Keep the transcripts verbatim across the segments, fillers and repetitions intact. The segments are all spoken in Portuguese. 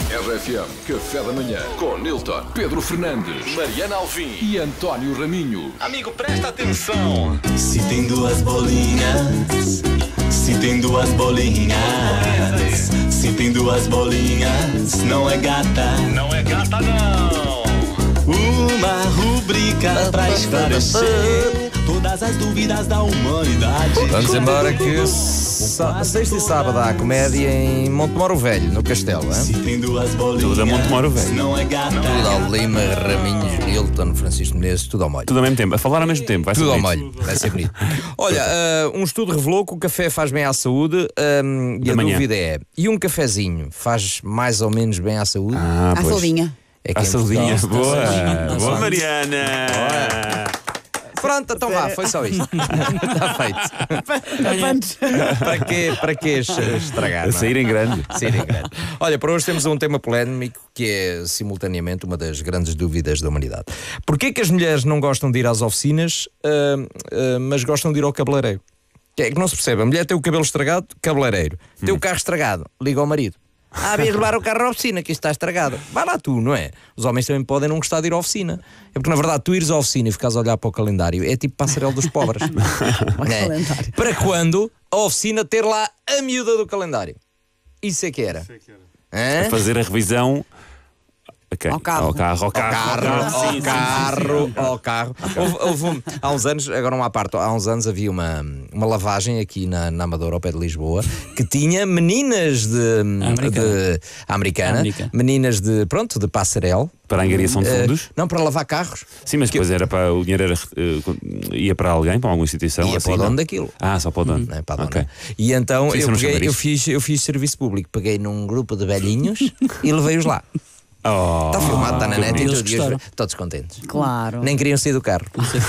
R F M, café da manhã, com Nilton, Pedro Fernandes, Mariana Alvim e António Raminho. Amigo, presta atenção. Se tem duas bolinhas, se tem duas bolinhas, se tem duas bolinhas, não é gata. Não é gata, não. Uma rubrica pra esclarecer todas as dúvidas da humanidade. Vamos embora que só- sexta e sábado há comédia em Montemoro Velho, no Castelo, hein? Se tem duas bolinhas, Tudo a Montemoro Velho. não é gata. Tudo ao Lima, Raminhos, Nilton, Francisco Menezes, tudo ao molho. Tudo ao mesmo tempo, a falar ao mesmo tempo. Vai ser Tudo ao bonito. molho, vai ser bonito. Olha, ah, um estudo revelou que o café faz bem à saúde, ah, e Da a manhã. dúvida é: e um cafezinho faz mais ou menos bem à saúde? Ah, À pois. saudinha. É que A em saudinha. Portugal- Boa. Boa, Mariana. Pronto, então vá, foi só isto. Está feito. Para quê, para quê estragar? A não é? sair em grande. Sair em grande. Olha, para hoje temos um tema polémico que é simultaneamente uma das grandes dúvidas da humanidade. Porquê que as mulheres não gostam de ir às oficinas, ah, ah, mas gostam de ir ao cabeleireiro? É que não se percebe. A mulher tem o cabelo estragado, cabeleireiro. Tem o carro estragado, liga ao marido. Ah, vias levar o carro à oficina, que isto está estragado. Vai lá tu, não é? Os homens também podem não gostar de ir à oficina. É porque, na verdade, tu ires à oficina e ficares a olhar para o calendário é tipo passarelo dos pobres. É. calendário. Para quando a oficina ter lá a miúda do calendário? Isso é que era. Hã? A fazer a revisão. Okay. Ao carro. Ao carro, ao carro. Carro, Sim, ao sim, sim, carro, sim. ao carro. Houve, houve um- há uns anos, agora uma parte, há uns anos havia uma, uma lavagem aqui na, na Amadora, ao pé de Lisboa, que tinha meninas de Americana. de- americana, Americana. meninas de, pronto, de passarel. Para a angariação de Eh, fundos. não, para lavar carros. Sim, mas depois era para o dinheiro era, eh, ia para alguém, para alguma instituição. Ia assim, para o dono não? daquilo. Ah, só para o dono. Não é, para a dona. Ok. E então Sim, isso eu, eu não peguei, chamaria eu, isso. fiz, eu fiz serviço público. Peguei num grupo de velhinhos e levei-os lá. Oh, Está filmado, está na que net e bonito. tudo, e gostaram. eles- todos contentes. Claro. Nem queriam sair do carro.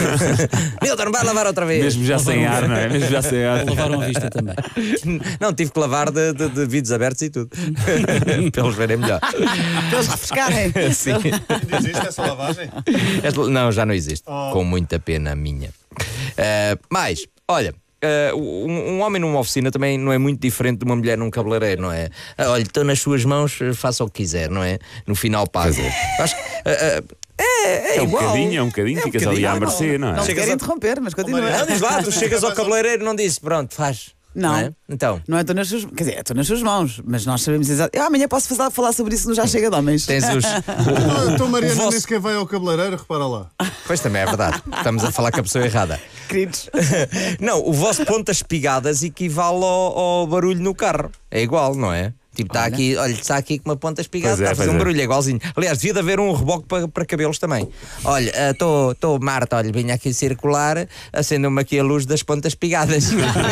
Nilton, vai lavar outra vez. Mesmo já sem ar, não é? Mesmo já sem ar. Lavaram a vista também. Não, tive que lavar de, de, de vidros abertos e tudo. Para eles verem melhor. Para eles refrescarem. Sim. Existe essa lavagem? Esta- Não, já não existe. Com muita pena minha. Eh, mas, olha. eh, um, um homem numa oficina também não é muito diferente de uma mulher num cabeleireiro, não é? Ah, olha, estou nas suas mãos, faça o que quiser, não é? No final paga. Acho que. eh, eh, é, é, É um igual. bocadinho, é um bocadinho, É um ficas ali bocadinho. à Ah, mercê, não é? Não te Chegas quero a- interromper, mas continua. Não, diz lá, tu chegas ao cabeleireiro e não dizes, pronto, faz. Não. é? Então. Não é, estou nas suas, quer dizer, estou nas suas mãos, mas nós sabemos exatamente. Eu amanhã posso fazer, falar sobre isso no Já Chega de Homens. Tens os. Ah, então Mariana vosso- nem sequer vai ao cabeleireiro, repara lá. Pois também é verdade. Estamos a falar com a pessoa errada. Queridos. Não, o vosso ponto das espigadas equivale ao, ao barulho no carro. É igual, não é? Tipo, está aqui, olha, está aqui com uma ponta espigada, Pois é, está a fazer pois um é. barulho, é igualzinho. Aliás, devia de haver um reboque para, para cabelos também. Olha, estou Marta, olha, vim aqui circular, acendam-me aqui a luz das pontas espigadas.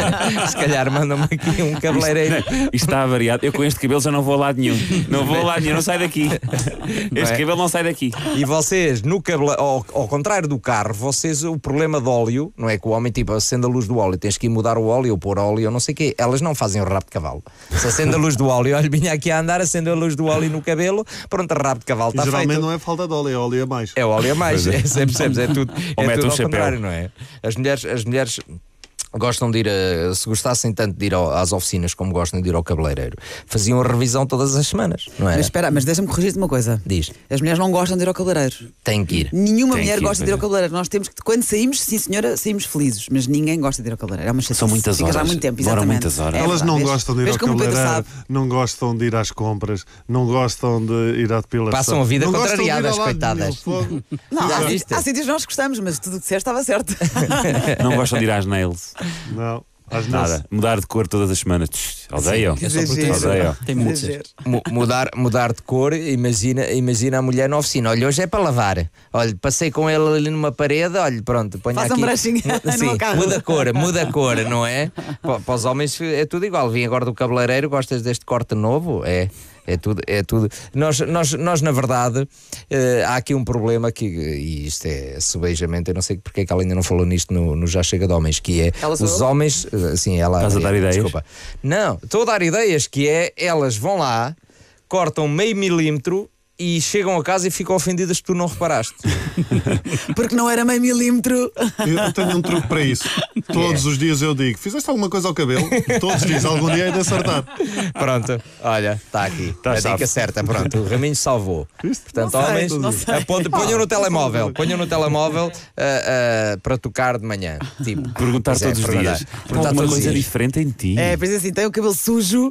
Se calhar mandam-me aqui um cabeleireiro. Isto está variado. Eu com este cabelo já não vou a lado nenhum. Não vou a lado nenhum, não sai daqui. Este é? cabelo não sai daqui. E vocês, no cabele... ao, ao contrário do carro, vocês, o problema de óleo, não é que o homem, tipo, acende a luz do óleo, tens que ir mudar o óleo ou pôr óleo ou não sei o quê. Elas não fazem o rabo de cavalo. Se acende a luz do óleo, olha, vinha aqui a andar, acende a luz do óleo no cabelo, pronto, rabo de cavalo E está geralmente feito. não é falta de óleo, é óleo a mais. É óleo a mais, é, é, percebes? É tudo, Ou é mete tudo um ao chapéu. contrário, não é? As mulheres, as mulheres gostam de ir, a, se gostassem tanto de ir ao- às oficinas como gostam de ir ao cabeleireiro, faziam a revisão todas as semanas, não é? Mas espera, mas deixa-me corrigir-te uma coisa. Diz, As mulheres não gostam de ir ao cabeleireiro. tem que ir. Nenhuma Tem mulher que ir, gosta de ir ao pois é. cabeleireiro. Nós temos que, quando saímos, sim senhora, saímos felizes, mas ninguém gosta de ir ao cabeleireiro. É uma chatice. São muitas Ficas lá horas. muito tempo, Demoram exatamente. muitas horas. É Elas verdade, não vês? gostam de ir Vês ao como o Pedro cabeleireiro, sabe? não gostam de ir às compras, não gostam de ir à depilação. Passam a vida não gostam de ir contrariadas, a lado coitadas. nenhum, fogo. Não, Já há, viste? há sítios que nós gostamos, mas tudo o que disseste estava certo. Não gostam de ir às nails. Não, às Nada. vezes. Mudar de cor todas as semanas. Tch, Odeio. É só porque Exagero. Odeio. tem muito. Exagero. Mu- Mudar, mudar de cor, imagina, imagina a mulher na oficina. Olha, hoje é para lavar. Olha, passei com ele ali numa parede. Olha, pronto, ponho Faz um aqui. brushing no Sim, meu carro. muda a cor, muda a cor, não é? Pa- Para os homens é tudo igual. Vim agora do cabeleireiro, gostas deste corte novo? É. É tudo, é tudo. Nós, nós, nós na verdade, eh, há aqui um problema que, e isto é subejamente, eu não sei porque é que ela ainda não falou nisto no, no Já Chega de Homens, que é Ela sou os eu? homens, eh, sim, ela. Estás a dar ideias? Desculpa. Não, estou a dar ideias, que é, elas vão lá, cortam meio milímetro e chegam a casa e ficam ofendidas que tu não reparaste. Porque não era meio milímetro. Eu tenho um truque para isso. Todos os dias eu digo: fizeste alguma coisa ao cabelo? Todos os dias, algum dia é de acertar. Pronto, olha, está aqui. Tá a salvo. dica certa, pronto. O Raminho salvou. Portanto, Não sei, homens, não sei. aponte- ponham no telemóvel, ponham no telemóvel ah, ah, para tocar de manhã. Tipo, Perguntar pois é, todos os perguntar. dias. Há Perguntar alguma todos os coisa dias. diferente em ti. É, pois assim, tem o cabelo sujo.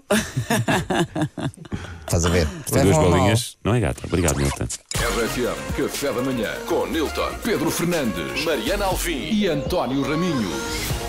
Estás a ver? Tem duas Levam a mal. bolinhas. Não é gata. Obrigado, Milton. R F M, café da manhã, com Nilton, Pedro Fernandes, Mariana Alvim e António Raminho.